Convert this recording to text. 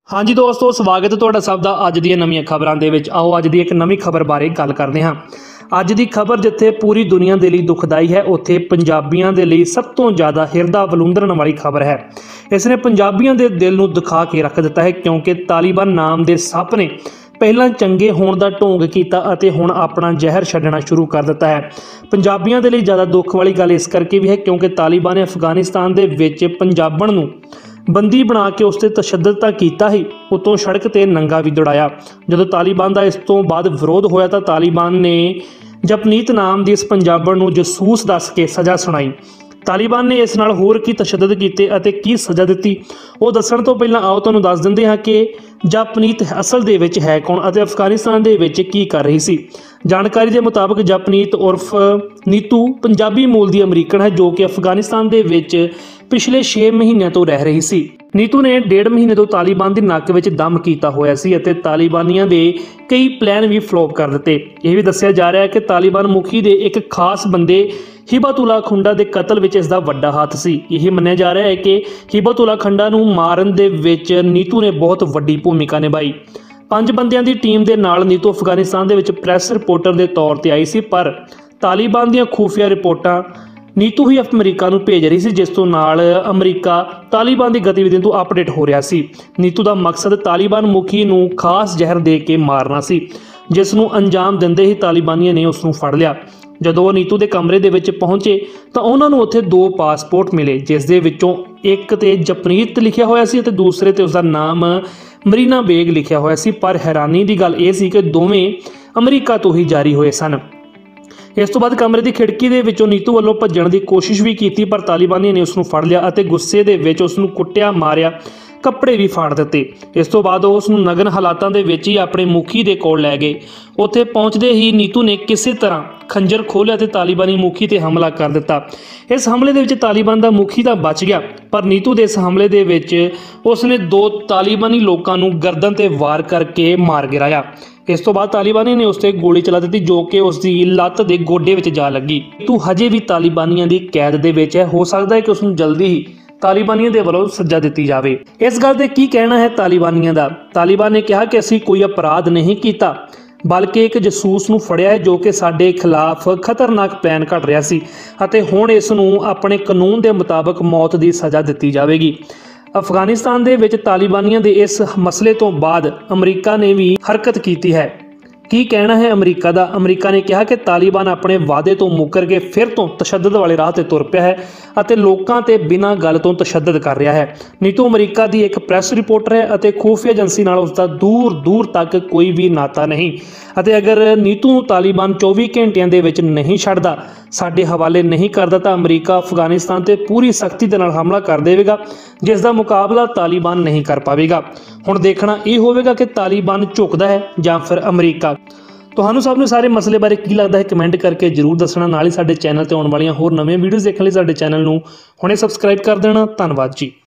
हाँ जी दोस्तों, स्वागत है तुहाडा सब दा अज दी नवीं खबरां दे विच। आओ अज दी एक नवीं खबर बारे गल करते हाँ। अज दी खबर जिथे पूरी दुनिया के लिए दुखदाई है, उत्थे पंजाबियों के लिए सब तो ज़्यादा हिरदा वलूंदरन वाली खबर है। इसने पंजाबियों के दिल नूं दुखा के रख दिता है, क्योंकि तालिबान नाम के सप ने पहला चंगे होने का ढोंग किया और हुण अपना जहर छड्डना शुरू कर दिता है। पंजाबियों के लिए ज़्यादा दुख वाली गल इस करके भी है क्योंकि तालिबान ने अफगानिस्तान के विच पंजाबण नूं बंदी बना के उसते तशद्दद तां कीता ही, उतों सड़क ते नंगा भी दौड़ाया। जदों तालिबान का इस तो बाद विरोध होया तो तालिबान ने जपनीत नाम की इस पंजाबण नूं जसूस दस के सज़ा सुनाई। तालिबान ने इस नाल होर की तशद्दद कीते अते की सज़ा दी, वो दस्सण तो पहलां आओ तुहानूं दस दिंदे हां कि जपनीत असल दे विच है कौन अते अफगानिस्तान दे विच की कर रही सी। जानकारी के मुताबिक जपनीत उर्फ नीतू पंजाबी मूल की अमरीकन है, जो कि अफगानिस्तान दे विच पिछले 6 महीनों तो रह रही सी। नीतू ने 1.5 महीने तो तालिबान की नक विच दम किया होया सी अते तालिबानियां दे कई प्लान भी फ्लॉप कर दिते। यह भी दस्सिया जा रहा है कि तालिबान मुखी दे एक खास बंदे हिबातुल्ला खुंडा के कतल विच इसदा वड्डा हाथ सी। यही मन्निया जा रहा है कि हिबातुल्ला खुंडा नूं मारन दे विच नीतू ने बहुत वड्डी भूमिका निभाई। 5 बंदियां दी टीम दे नाल नीतू अफगानिस्तान दे विच प्रेस रिपोर्टर के तौर पर आई सी, पर तालिबान दीयां खुफिया रिपोर्टां नीतू ही अमरीका नूं भेज रही सी, जिस तो नाल अमरीका तालिबान की गतिविधियों तो अपडेट हो रहा सी। नीतू का मकसद तालिबान मुखी नूं खास जहर दे के मारना सी, जिस नूं अंजाम दिंदे ही तालिबानियों ने उसनूं फड़ लिया। जदों वो नीतू के कमरे दे विच पहुंचे तो उन्होंने उत्थे 2 पासपोर्ट मिले, जिस दे विचों एक ते जपनीत लिखिया होया सी ते दूसरे ते उसका नाम मरीना बेग लिखिया होया सी। पर हैरानी की गल यह सी कि दोवें अमरीका तो ही जारी होए सन। इस तो बाद कमरे की खिड़की के विचों नीतू वालों भज्जण की कोशिश भी की, पर तालिबानियों ने उसनूं फड़ लिया और गुस्से दे विच उसनूं कुट्टिया मारिया, कपड़े भी फाड़ दिते। इस तो बाद उसनूं नग्न हालातां दे विच ही अपने मुखी दे कोल लै गए। उत्थे पहुंचते ही नीतू ने किसी तरह खंजर खोलिया ते तालिबानी मुखी ते हमला कर दिता। इस हमले दे विच तालिबान का मुखी तो बच गया, पर नीतू के इस हमले दे विच उसने 2 तालिबानी लोगों नूं गर्दन ते वार करके मार गिराया। इस तो बाद तालिबानी ने उस पर गोली चला दी, जो कि उसकी लत्त के गोडे विच जा लगी। तू हजे भी तालिबानियों की कैद दे विच है, हो सकता है कि उसनूं जल्दी ही तालिबानियों के वालों सज़ा दी जाए। इस गल ते की कहना है तालिबानियों का? तालिबान ने कहा कि असीं कोई अपराध नहीं किया, बल्कि एक जसूस नूं फड़िया है जो कि साडे खिलाफ खतरनाक प्लान घड़ रहा सी अते हुण इस नूं अपने कानून के मुताबिक मौत की सज़ा दी जाएगी। अफगानिस्तान दे विच तालिबानियों के इस मसले तो बाद अमरीका ने भी हरकत की है। की कहना है अमरीका का? अमरीका ने कहा कि तालिबान अपने वादे तो मुकर के फिर तो तशद्दद वाले राह ते तुर पिया है अते लोकां ते बिना गल तो तशद्दद कर रहा है। नीतू अमरीका की एक प्रेस रिपोर्टर है अते खुफिया एजेंसी नाल उसका दूर दूर तक कोई भी नाता नहीं अते अगर नीतू नूं तालिबान 24 घंटिया दे विच नहीं छड्डदा, साडे हवाले नहीं करदा, तो अमरीका अफगानिस्तान ते पूरी सख्ती दे नाल हमला कर देगा, जिसका मुकाबला तालिबान नहीं कर पाएगा। हुण देखना यह होगा कि तालिबान झुकदा है या फिर अमरीका। तुहानू सब नूं सारे मसले बारे की लगता है कमेंट करके जरूर दसना। नाल ही साडे चैनल ते आउण वालियां होर नवीं वीडियोज़ देखने लई साडे चैनल नूं हुणे सबसक्राइब कर देना। धन्नवाद जी।